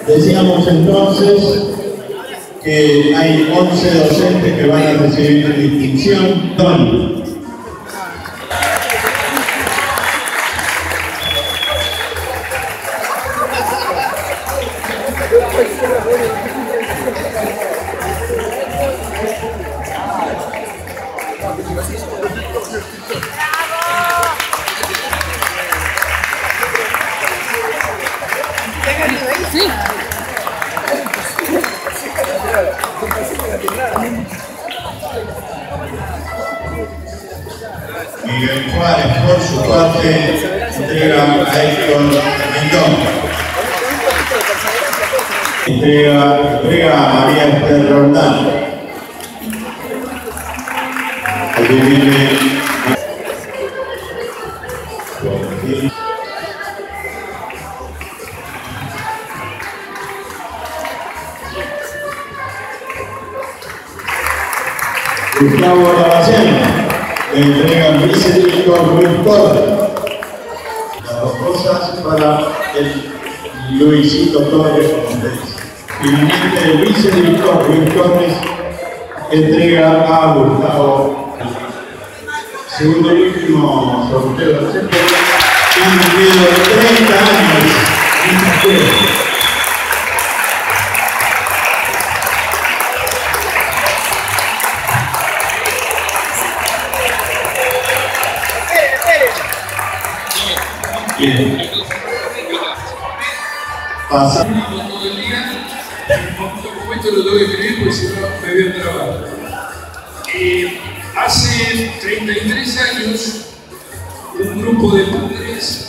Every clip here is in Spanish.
Decíamos entonces que hay 11 docentes que van a recibir distinción. Tony. Sí. Miguel Juárez, por su parte, entrega a Héctor Mendoza. Entrega a María Esther Roldán. Aquí viene Gustavo Lavacena, entrega al vicedirector Luis Torres. Las dos cosas para el Luisito Torres. Finalmente el vicedirector Luis Torres entrega a Gustavo. Segundo y último sorteo del centro. Han vivido 30 años en esta escuela. Bien. Pasa. Todo el día, un momento lo tengo que escribir porque si no me voy a trabajar. Hace 33 años, un grupo de padres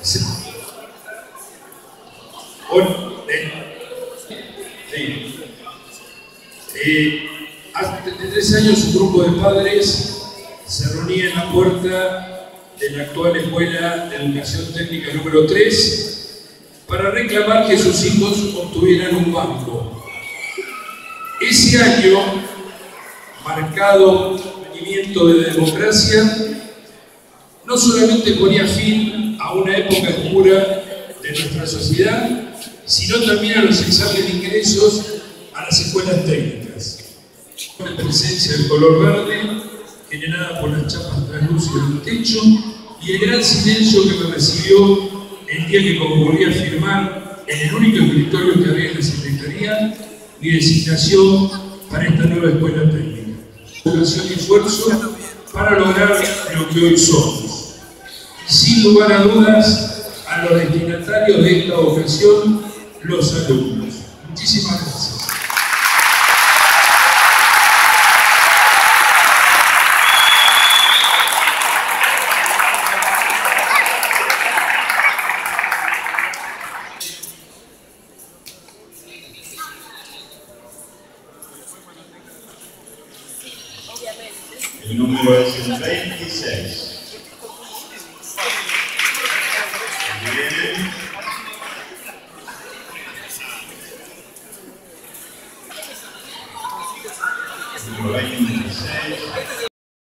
hace 33 años un grupo de padres se reunía en la puerta de la actual Escuela de Educación Técnica número 3 para reclamar que sus hijos obtuvieran un banco. Ese año, marcado venimiento de democracia, no solamente ponía fin a una época oscura de nuestra sociedad, sino también a los exámenes de ingresos a las escuelas técnicas. Con la presencia del color verde, generada por las chapas translúcidas del techo, y el gran silencio que me recibió el día que concurrí a firmar en el único escritorio que había en la Secretaría mi designación para esta nueva escuela técnica. Vocación y esfuerzo para lograr lo que hoy somos. Sin lugar a dudas, a los destinatarios de esta vocación, los alumnos. Muchísimas gracias. El número es el 26. Bien.